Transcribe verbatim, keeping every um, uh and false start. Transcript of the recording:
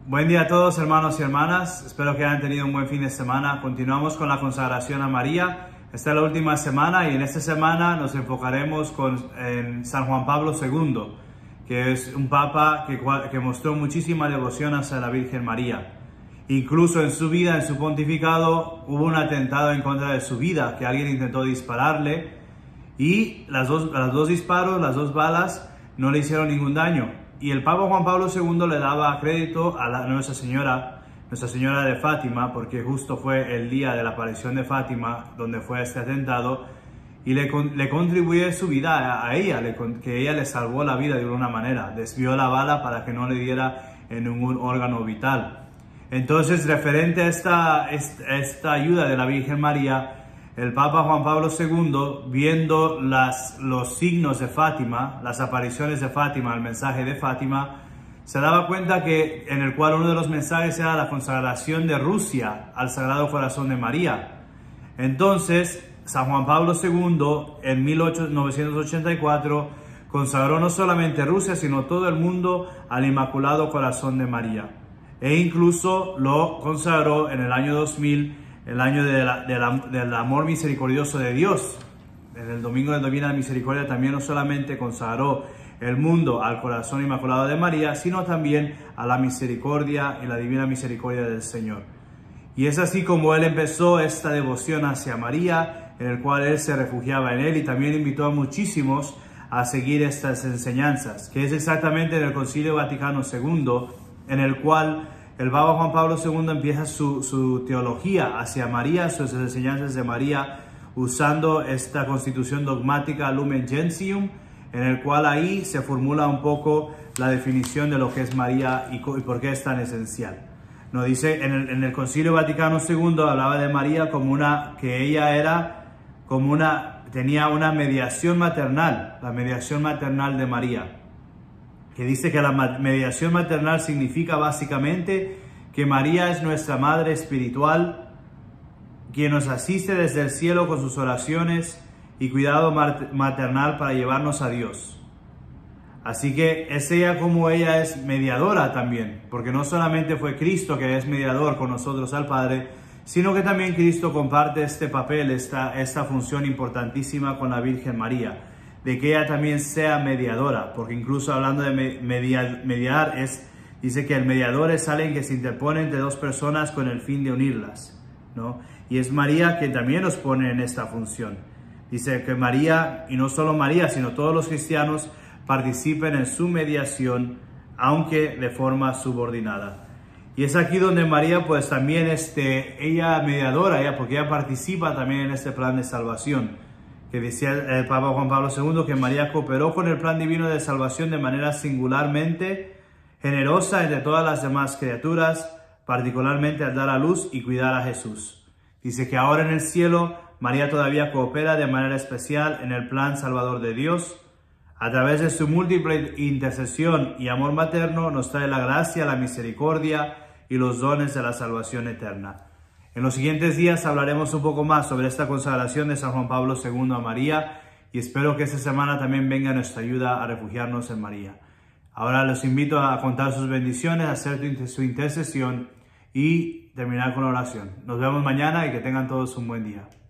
Buen día a todos, hermanos y hermanas. Espero que hayan tenido un buen fin de semana. Continuamos con la consagración a María. Esta es la última semana y en esta semana nos enfocaremos con, en San Juan Pablo segundo, que es un papa que, que mostró muchísima devoción hacia la Virgen María. Incluso en su vida, en su pontificado, hubo un atentado en contra de su vida, que alguien intentó dispararle y las dos, los dos disparos, las dos balas, no le hicieron ningún daño. Y el Papa Juan Pablo segundo le daba crédito a la, Nuestra Señora, Nuestra Señora de Fátima, porque justo fue el día de la aparición de Fátima, donde fue este atentado, y le, le contribuye su vida a, a ella, le, que ella le salvó la vida de alguna manera, desvió la bala para que no le diera en ningún órgano vital. Entonces, referente a esta, esta ayuda de la Virgen María, el Papa Juan Pablo segundo, viendo las, los signos de Fátima, las apariciones de Fátima, el mensaje de Fátima, se daba cuenta que en el cual uno de los mensajes era la consagración de Rusia al Sagrado Corazón de María. Entonces, San Juan Pablo segundo, en mil novecientos ochenta y cuatro, consagró no solamente Rusia, sino todo el mundo al Inmaculado Corazón de María. E incluso lo consagró en el año dos mil, el año de la, de la, del amor misericordioso de Dios. En el Domingo de Divina Misericordia también no solamente consagró el mundo al Corazón Inmaculado de María, sino también a la misericordia y la divina misericordia del Señor. Y es así como él empezó esta devoción hacia María, en el cual él se refugiaba en él y también invitó a muchísimos a seguir estas enseñanzas, que es exactamente en el Concilio Vaticano segundo, en el cual el Papa Juan Pablo segundo empieza su, su teología hacia María, sus enseñanzas de María, usando esta constitución dogmática Lumen Gentium, en el cual ahí se formula un poco la definición de lo que es María y, y por qué es tan esencial. Nos dice, en el, en el Concilio Vaticano segundo hablaba de María como una, que ella era como una, tenía una mediación maternal, la mediación maternal de María, que dice que la mediación maternal significa básicamente que María es nuestra madre espiritual, quien nos asiste desde el cielo con sus oraciones y cuidado maternal para llevarnos a Dios. Así que es ella como ella es mediadora también, porque no solamente fue Cristo que es mediador con nosotros al Padre, sino que también Cristo comparte este papel, esta, esta función importantísima con la Virgen María, de que ella también sea mediadora, porque incluso hablando de mediar, mediar es, dice que el mediador es alguien que se interpone entre dos personas con el fin de unirlas, ¿no? Y es María quien también nos pone en esta función. Dice que María, y no solo María, sino todos los cristianos participen en su mediación, aunque de forma subordinada. Y es aquí donde María, pues también, este, ella mediadora, ella, porque ella participa también en este plan de salvación, que decía el Papa Juan Pablo segundo que María cooperó con el plan divino de salvación de manera singularmente generosa entre todas las demás criaturas, particularmente al dar a luz y cuidar a Jesús. Dice que ahora en el cielo María todavía coopera de manera especial en el plan salvador de Dios. A través de su múltiple intercesión y amor materno nos trae la gracia, la misericordia y los dones de la salvación eterna. En los siguientes días hablaremos un poco más sobre esta consagración de San Juan Pablo segundo a María y espero que esta semana también venga nuestra ayuda a refugiarnos en María. Ahora los invito a contar sus bendiciones, a hacer su intercesión y terminar con la oración. Nos vemos mañana y que tengan todos un buen día.